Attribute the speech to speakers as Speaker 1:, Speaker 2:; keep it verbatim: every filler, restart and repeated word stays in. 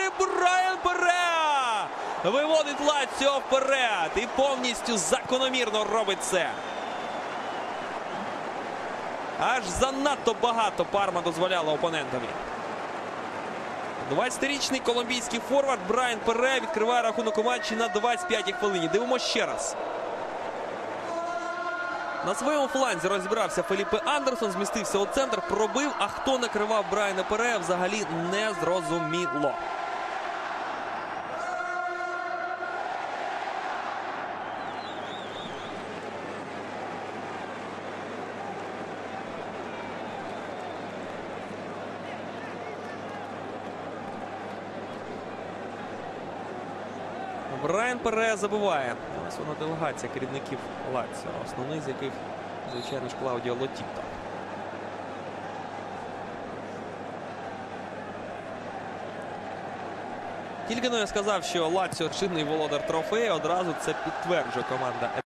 Speaker 1: Брайан Переа виводить Лаціо вперед і повністю закономірно робить це. Аж занадто багато Парма дозволяла опонентові. двадцятирічний колумбійський форвард Брайан Переа відкриває рахунок у матчі на двадцять п'ятій хвилині. Дивимося ще раз. На своєму фланзі розібрався Феліпе Андерсон, змістився у центр, пробив, а хто накривав Брайана Переа, взагалі не зрозуміло. Брайан Переа забиває. Ось вона делегація керівників Лаціо, основний з яких, звичайно ж, Клаудіо Лотіто. Тільки но я сказав, що Лаціо чинний володар трофею, одразу це підтверджує команда.